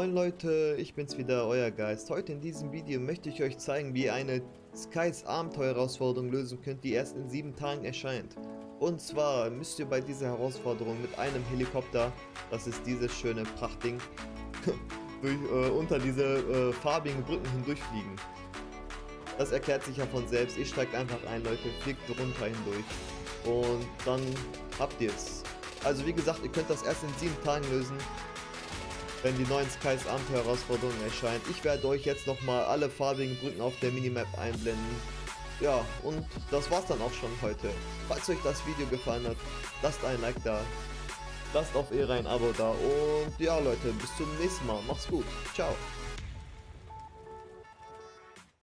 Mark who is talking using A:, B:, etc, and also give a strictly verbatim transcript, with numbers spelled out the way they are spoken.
A: Moin Leute, ich bin's wieder, euer Geist. Heute in diesem Video möchte ich euch zeigen, wie ihr eine Skys Abenteuer-Herausforderung lösen könnt, die erst in sieben Tagen erscheint. Und zwar müsst ihr bei dieser Herausforderung mit einem Helikopter, das ist dieses schöne Prachtding, durch, äh, unter diese äh, farbigen Brücken hindurchfliegen. Das erklärt sich ja von selbst. Ihr steigt einfach ein, Leute, fliegt runter hindurch und dann habt ihr es. Also wie gesagt, ihr könnt das erst in sieben Tagen lösen, wenn die neuen Skys Abenteuer-Herausforderungen erscheinen. Ich werde euch jetzt nochmal alle farbigen Brücken auf der Minimap einblenden. Ja, und das war's dann auch schon heute. Falls euch das Video gefallen hat, lasst ein Like da, lasst auf Ehre ein Abo da und ja Leute, bis zum nächsten Mal. Macht's gut. Ciao.